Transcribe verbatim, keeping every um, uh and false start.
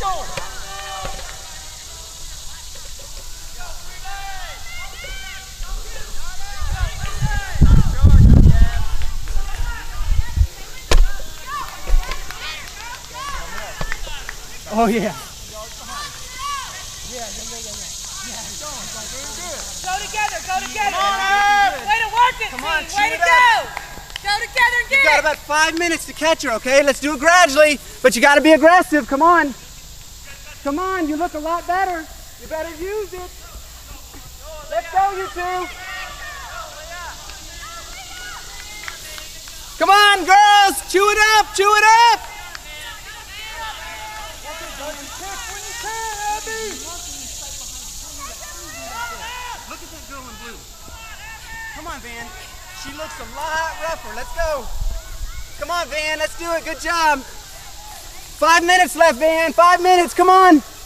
Oh yeah. Go together, go together. Way to work it, Come on, team. Way to cheer it go. Go together and get You got it. about five minutes to catch her, okay? Let's do it gradually, but you got to be aggressive. Come on. Come on, you look a lot better. You better use it. Let's go, you two. Come on, girls. Chew it up, chew it up. Look at that girl in blue. Come on, Van. She looks a lot rougher. Let's go. Come on, Van. Let's do it. Good job. Five minutes left, Van. Five minutes. Come on.